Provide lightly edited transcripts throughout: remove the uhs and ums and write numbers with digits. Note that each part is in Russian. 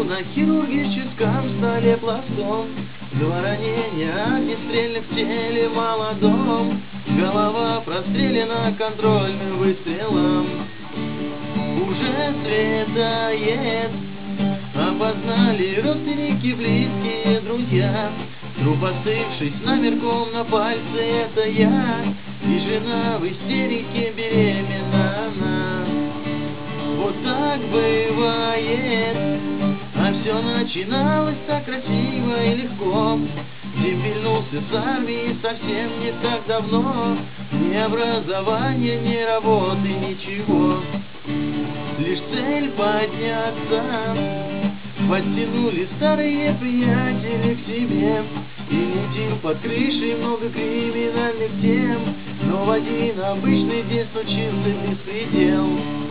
на хирургическом столе пластом. Два ранения, огнестрельных в теле молодом. Голова прострелена контрольным выстрелом. Уже светает, опознали родственники, близкие друзья. Труп, остывшись намерком на пальце, это я. И жена в истерике, беременна она. Вот так бывает, а все начиналось так красиво и легко. Дембельнулся с армии совсем не так давно. Ни образования, ни работы, ничего. Лишь цель подняться. Подтянули старые приятели к себе. И мутил под крышей много криминальных тем. Но в один обычный день случился беспредел.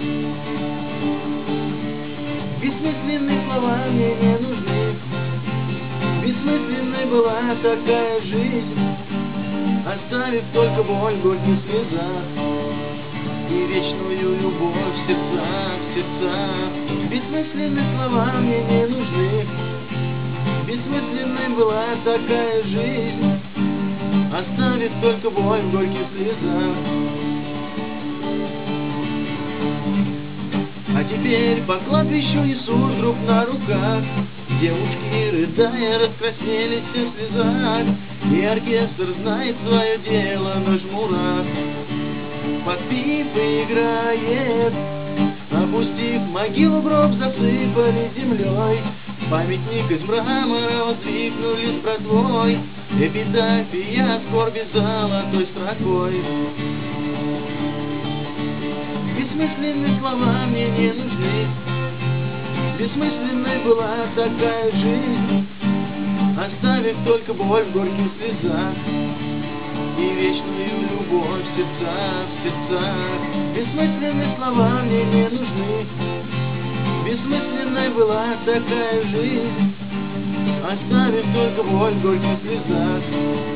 Бессмысленные слова мне не нужны. Бессмысленной была такая жизнь, оставив только боль в горьких слезах и вечную любовь в сердцах, в сердцах. Бессмысленные слова мне не нужны. Бессмысленной была такая жизнь, оставив только боль в горьких слезах. А теперь по кладбищу несут друг на руках. Девушки, рыдая, раскраснелись все в слезах. И оркестр знает свое дело на жмурах. Подпив играет, опустив могилу, гроб засыпали землей. Памятник из мрамора воздвигнули с братвой. Эпитафия скорби золотой строкой. Бессмысленные слова мне не нужны. Бессмысленной была такая жизнь, оставив только боль в горьких слезах и вечную любовь в сердцах, в сердцах. Бессмысленные слова мне не нужны. Бессмысленной была такая жизнь, оставив только боль в горьких слезах.